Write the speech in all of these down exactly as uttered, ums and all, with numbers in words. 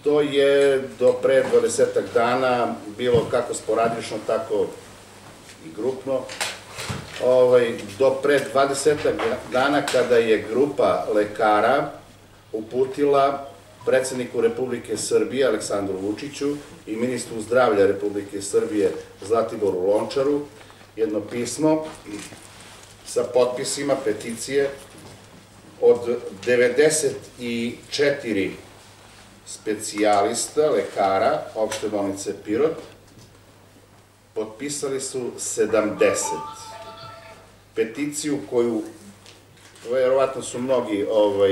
To je do pre dvadesetak dana bilo kako sporadično, tako i grupno. Do pre dvadesetak dana kada je grupa lekara uputila predsedniku Republike Srbije Aleksandru Vučiću i ministru zdravlja Republike Srbije Zlatiboru Lončaru jedno pismo sa potpisima peticije od devedeset četiri specijalista, lekara opšte bolnice Pirot, potpisali su sedamdeset. Peticiju koju, verovatno su mnogi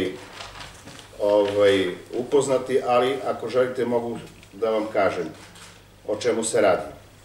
upoznati, ali ako želite mogu da vam kažem o čemu se radi.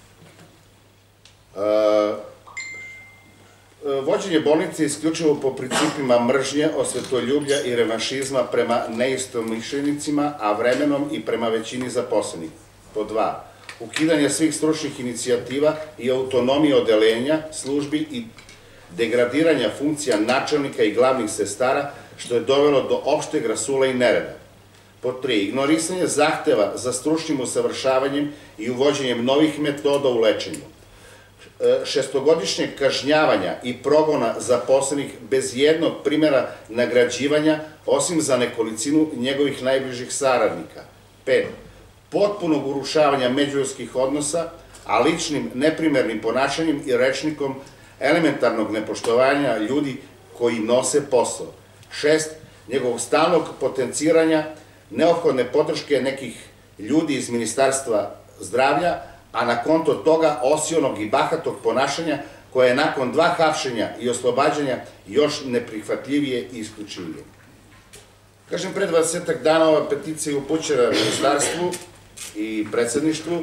Vođenje bolnice je isključivo po principima mržnje, osvetoljublja i revanšizma prema neistomišljenicima, a vremenom i prema većini zaposlenih. Pod dva, ukidanje svih stručnih inicijativa i autonomije odeljenja, službi i degradiranja funkcija načelnika i glavnih sestara, što je dovelo do opšteg rasula i nereda. Pod tri, ignorisanje zahteva za stručnim usavršavanjem i uvođenjem novih metoda u lečenju. Šestogodišnjeg kažnjavanja i progona zaposlenih bez jednog primjera nagrađivanja, osim za nekolicinu njegovih najbližih saradnika. Pet, potpunog urušavanja međuljudskih odnosa, a ličnim neprimernim ponašanjem i rečnikom elementarnog nepoštovanja ljudi koji nose posao. Šest, njegovog stalnog potenciranja, neophodne podrške nekih ljudi iz Ministarstva zdravlja, a na konto toga osionog i bahatog ponašanja koje je nakon dva hapšenja i oslobađanja još neprihvatljivije i isključivije. Kažem, pre dvadesetak dana ova peticija je upućena ministarstvu i predsedništvu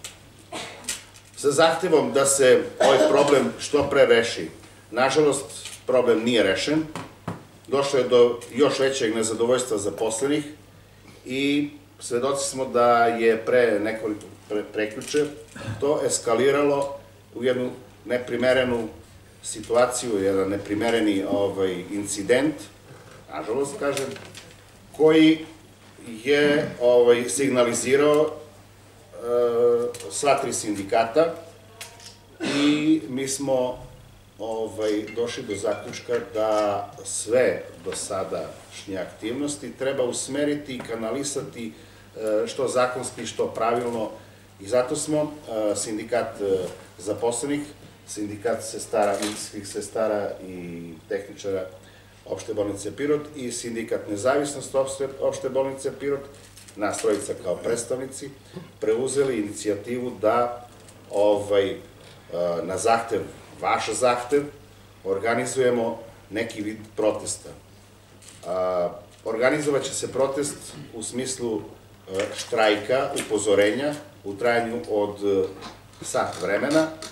sa zahtevom da se ovaj problem što pre reši. Nažalost, problem nije rešen. Došlo je do još većeg nezadovoljstva zaposlenih i svedoci smo da je pre nekoliko prekjuče to eskaliralo u jednu neprimerenu situaciju, jedan neprimereni incident, nažalost kažem, koji je signalizirao sva tri sindikata i mi smo došli do zaključka da sve do sadašnje aktivnosti treba usmeriti i kanalisati što zakonski, što pravilno, i zato smo sindikat zaposlenih, sindikat sestara, medicinskih sestara i tehničara opšte bolnice Pirot i sindikat Nezavisnost opšte bolnice Pirot, nas trojica kao predstavnici, preuzeli inicijativu da na zahtev, vaš zahtev, organizujemo neki vid protesta. Organizovat će se protest u smislu štrajka, upozorenja, u trajanju od sat vremena,